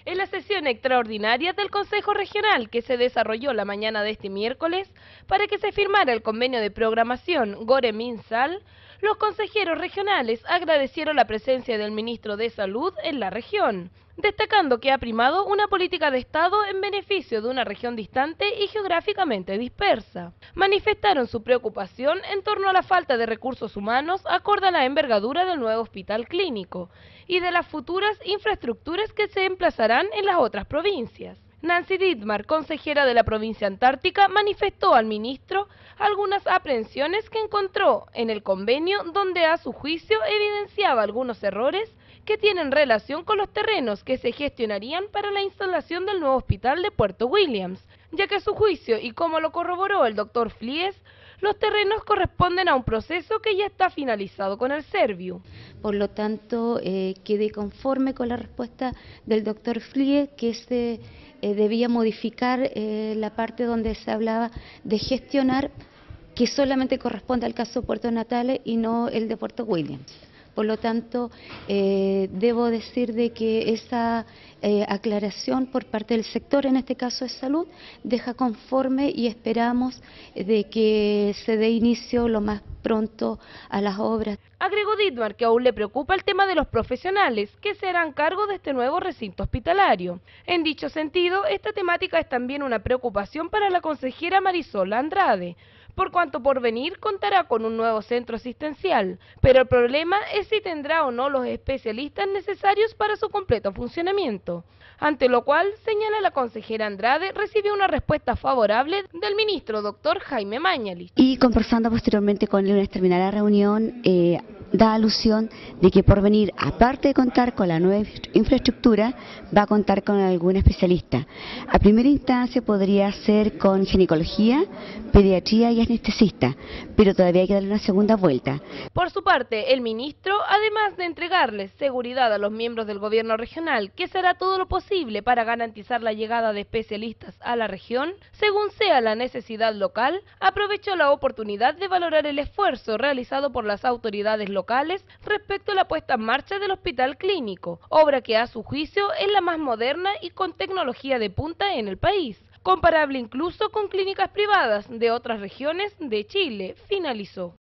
En la sesión extraordinaria del Consejo Regional que se desarrolló la mañana de este miércoles para que se firmara el convenio de programación Gore-Minsal, los consejeros regionales agradecieron la presencia del ministro de Salud en la región, destacando que ha primado una política de Estado en beneficio de una región distante y geográficamente dispersa. Manifestaron su preocupación en torno a la falta de recursos humanos acorde a la envergadura del nuevo hospital clínico y de las futuras infraestructuras que se emplazarán en las otras provincias. Nancy Dittmar, consejera de la provincia antártica, manifestó al ministro algunas aprehensiones que encontró en el convenio, donde a su juicio evidenciaba algunos errores que tienen relación con los terrenos que se gestionarían para la instalación del nuevo hospital de Puerto Williams, ya que a su juicio, y como lo corroboró el doctor Flies, los terrenos corresponden a un proceso que ya está finalizado con el Serviu. Por lo tanto, quedé conforme con la respuesta del doctor Flies, que se debía modificar la parte donde se hablaba de gestionar, que solamente corresponde al caso Puerto Natales y no el de Puerto Williams. Por lo tanto, debo decir de que esa aclaración por parte del sector, en este caso de salud, deja conforme y esperamos de que se dé inicio lo más pronto a las obras. Agregó Dittmar que aún le preocupa el tema de los profesionales que se harán cargo de este nuevo recinto hospitalario. En dicho sentido, esta temática es también una preocupación para la consejera Marisol Andrade, por cuanto Porvenir contará con un nuevo centro asistencial, pero el problema es si tendrá o no los especialistas necesarios para su completo funcionamiento, ante lo cual, señala la consejera Andrade, recibió una respuesta favorable del ministro doctor Jaime Mañalich. Y conversando posteriormente con él una vez terminada la reunión, da alusión de que Porvenir, aparte de contar con la nueva infraestructura, va a contar con algún especialista. A primera instancia podría ser con ginecología, pediatría y anestesista, pero todavía hay que darle una segunda vuelta. Por su parte, el ministro, además de entregarles seguridad a los miembros del gobierno regional, que se hará todo lo posible para garantizar la llegada de especialistas a la región, según sea la necesidad local, aprovechó la oportunidad de valorar el esfuerzo realizado por las autoridades locales respecto a la puesta en marcha del hospital clínico, obra que a su juicio es la más moderna y con tecnología de punta en el país, comparable incluso con clínicas privadas de otras regiones de Chile, finalizó.